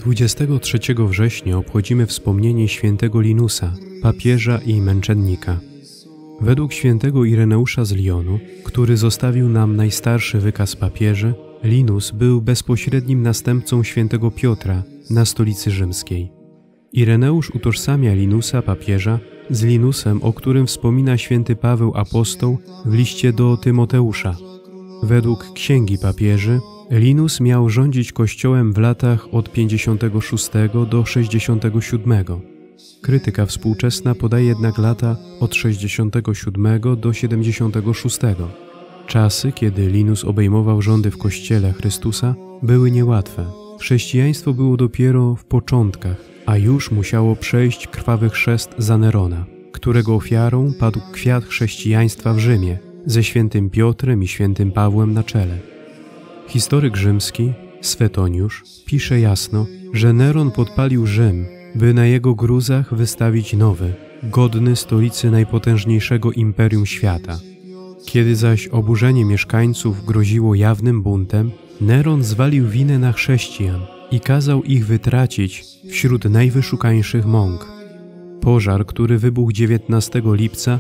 23 września obchodzimy wspomnienie świętego Linusa, papieża i męczennika. Według świętego Ireneusza z Lyonu, który zostawił nam najstarszy wykaz papieży, Linus był bezpośrednim następcą świętego Piotra na stolicy rzymskiej. Ireneusz utożsamia Linusa, papieża, z Linusem, o którym wspomina święty Paweł apostoł w liście do Tymoteusza. Według Księgi Papieży Linus miał rządzić Kościołem w latach od 56 do 67. Krytyka współczesna podaje jednak lata od 67 do 76. Czasy, kiedy Linus obejmował rządy w Kościele Chrystusa, były niełatwe. Chrześcijaństwo było dopiero w początkach, a już musiało przejść krwawy chrzest za Nerona, którego ofiarą padł kwiat chrześcijaństwa w Rzymie, ze świętym Piotrem i świętym Pawłem na czele. Historyk rzymski, Swetoniusz, pisze jasno, że Neron podpalił Rzym, by na jego gruzach wystawić nowy, godny stolicy najpotężniejszego imperium świata. Kiedy zaś oburzenie mieszkańców groziło jawnym buntem, Neron zwalił winę na chrześcijan i kazał ich wytracić wśród najwyszukańszych mąk. Pożar, który wybuchł 19 lipca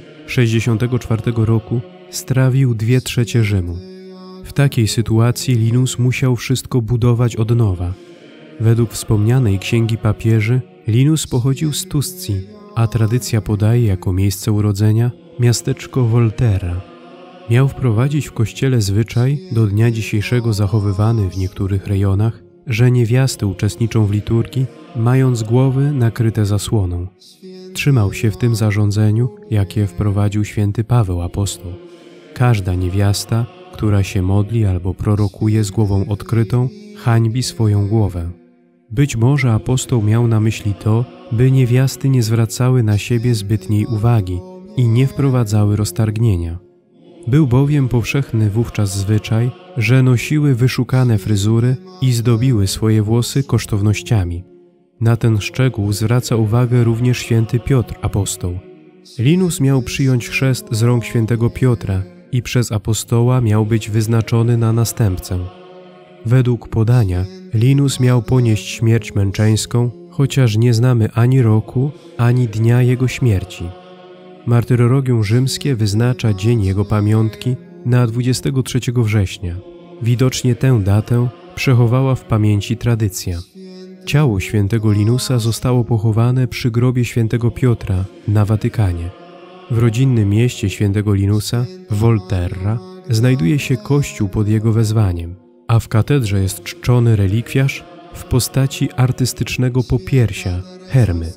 64 roku, strawił 2/3 Rzymu. W takiej sytuacji Linus musiał wszystko budować od nowa. Według wspomnianej Księgi Papieży Linus pochodził z Tuscji, a tradycja podaje jako miejsce urodzenia miasteczko Volterra. Miał wprowadzić w kościele zwyczaj, do dnia dzisiejszego zachowywany w niektórych rejonach, że niewiasty uczestniczą w liturgii, mając głowy nakryte zasłoną. Trzymał się w tym zarządzeniu, jakie wprowadził święty Paweł apostoł. Każda niewiasta, która się modli albo prorokuje z głową odkrytą, hańbi swoją głowę. Być może apostoł miał na myśli to, by niewiasty nie zwracały na siebie zbytniej uwagi i nie wprowadzały roztargnienia. Był bowiem powszechny wówczas zwyczaj, że nosiły wyszukane fryzury i zdobiły swoje włosy kosztownościami. Na ten szczegół zwraca uwagę również święty Piotr apostoł. Linus miał przyjąć chrzest z rąk świętego Piotra i przez apostoła miał być wyznaczony na następcę. Według podania Linus miał ponieść śmierć męczeńską, chociaż nie znamy ani roku, ani dnia jego śmierci. Martyrologium rzymskie wyznacza dzień jego pamiątki na 23 września. Widocznie tę datę przechowała w pamięci tradycja. Ciało świętego Linusa zostało pochowane przy grobie świętego Piotra na Watykanie. W rodzinnym mieście świętego Linusa, Volterra, znajduje się kościół pod jego wezwaniem, a w katedrze jest czczony relikwiarz w postaci artystycznego popiersia, Hermy.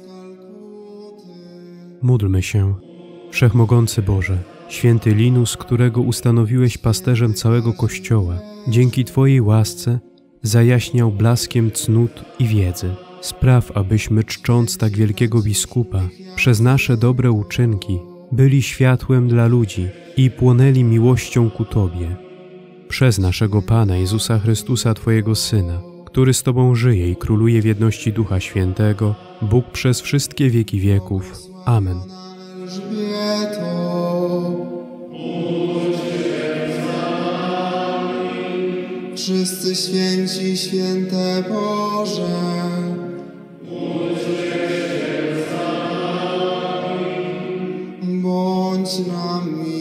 Módlmy się. Wszechmogący Boże, święty Linus, którego ustanowiłeś pasterzem całego Kościoła, dzięki Twojej łasce zajaśniał blaskiem cnót i wiedzy. Spraw, abyśmy czcząc tak wielkiego biskupa, przez nasze dobre uczynki byli światłem dla ludzi i płonęli miłością ku Tobie. Przez naszego Pana Jezusa Chrystusa, Twojego Syna, który z Tobą żyje i króluje w jedności Ducha Świętego, Bóg przez wszystkie wieki wieków. Amen. Wszyscy święci, święte Boże, bądź nami.